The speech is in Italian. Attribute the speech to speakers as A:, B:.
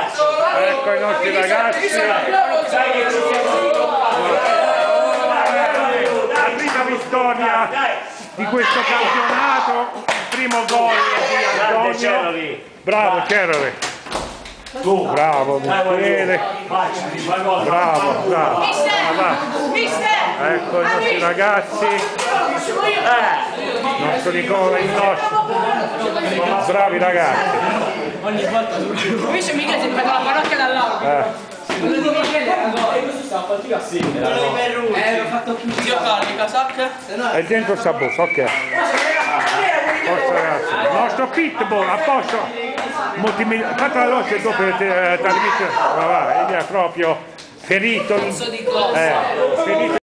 A: Ecco i nostri ragazzi. La prima vittoria di questo campionato, il primo gol di Antonio. Bravo Ceroli. Bravo Michele. Bravo, bravo. Ecco i nostri ragazzi. Il nostro Nicola, il nostro. Bravi ragazzi.
B: Ogni volta invece Michele si prende la parrocchia dall'alto. Quello di Michele questo sta a partire a seguire. L'ho fatto più zio Callica, sacca?
A: È dentro sta busta, ok. Forza ragazzi. Il nostro pitbull, a posto. Fate la lotta dopo trasmissione. Va, è proprio ferito. Ferito.